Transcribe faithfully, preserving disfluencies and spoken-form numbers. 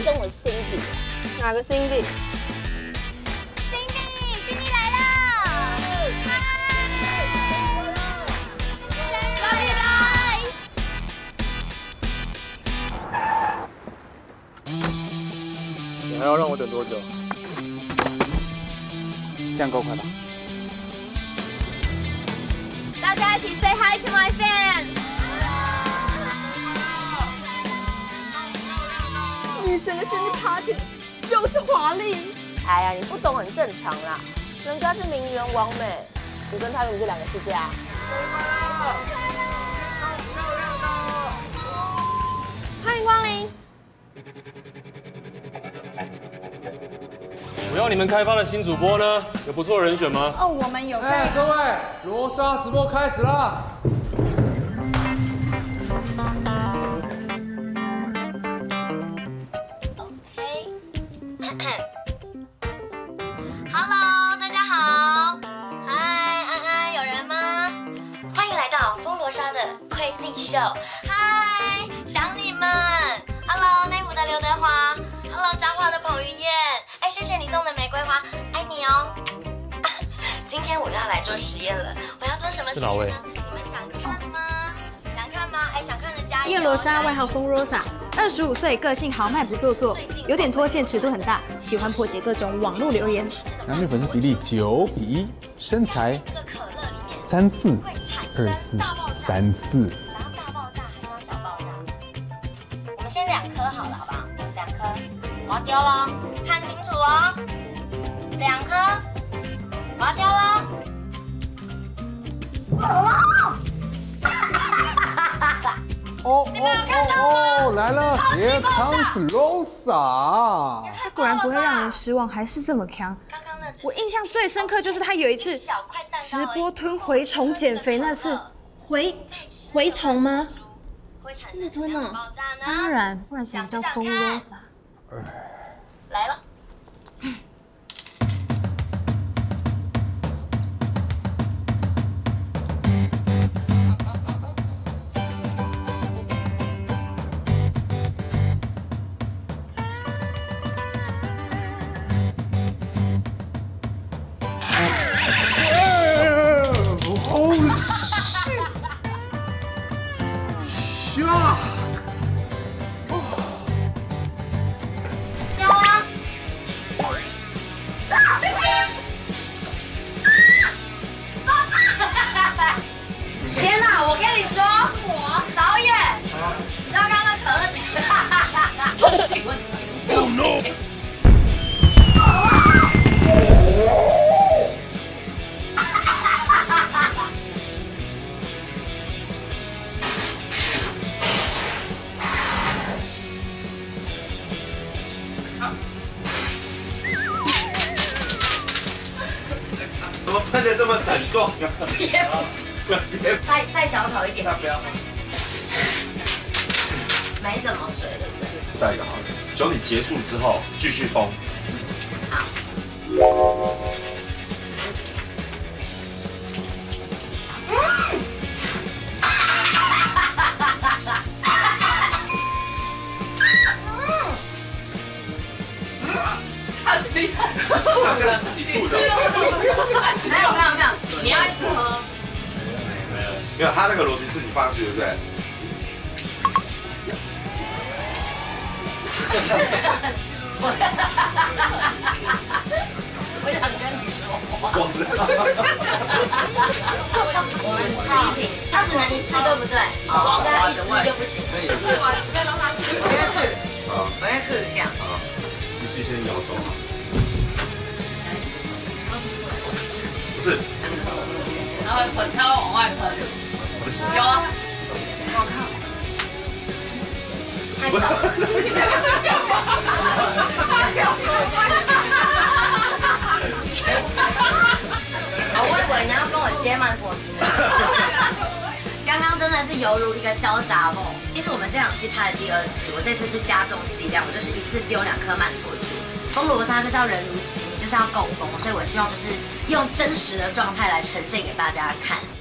中的 Cindy。哪个 Cindy？ Cindy，Cindy 来了！嗨 ，Love you guys！ 你还要让我等多久？这样够快吧？ 大家一起 say hi to my fan！ 女神的生日 party 就是华丽。哎呀，你不懂很正常啦，人家是名媛王美，你跟她永远是两个世界啊。欢迎光临。 我要你们开发的新主播呢，有不错的人选吗？ 哦，我们有。 哎，各位，罗莎直播开始啦！ Hello， 大家好，嗨，安安，有人吗？欢迎来到风罗莎的 Crazy Show， 嗨，想你们。Hello， 内湖的刘德华 ，Hello， 彰化的彭于晏，哎，谢谢你送的玫瑰花，爱你哦。今天我又要来做实验了，我要做什么实验呢？你们想看吗？想看吗？哎，想看的加油。 叶罗莎，外号风 Rosa， 二十五岁，个性豪迈不做作，有点脱线，尺度很大，喜欢破解各种网络留言。 男女粉丝比例九比一，身材三四二四三四。 想要大爆炸还是要小爆炸？我们先两颗好了，好不好？两颗，我要丢喽，看清楚哦。两颗，我要丢喽。 哦哦哦哦，来了 ，Here comes Rosa。 他果然不会让人失望，还是这么强。我印象最深刻就是他有一次直播吞蛔虫减肥那次， 蛔蛔虫吗？ 真的吞了？ 当然，不然怎么叫风 Rosa？ 来了。 Holy shit! Shock! 丢啊！天哪！我跟你说，我导演，你知道刚刚可乐超级问题。Oh no！ 怎么喷的这么惨状？ 憋不住，再再小口一点。 不要， 没什么水，对不对？ 再一个好了，酒你结束之后继续封。 好。嗯。他是厉害， 好像自己吐的。 没有没有没有，你要一直喝。 没有，他那个逻辑是你放上去，对不对？ 我想跟你说话。我们试一瓶，它只能一次，对不对？哦，所以它一试就不行。试完再让它试。我先试，我先试一下。 机器先摇手好。不是。 然后喷，它会往外喷。有啊。我看。 太少了。哦，我以为你要跟我接曼陀珠，刚刚真的是犹如一个小杂梦。其实我们这场戏拍的第二次，我这次是加重剂量，我就是一次丢两颗曼陀珠。风罗莎就是要人如其名，就是要够疯，所以我希望就是用真实的状态来呈现给大家看。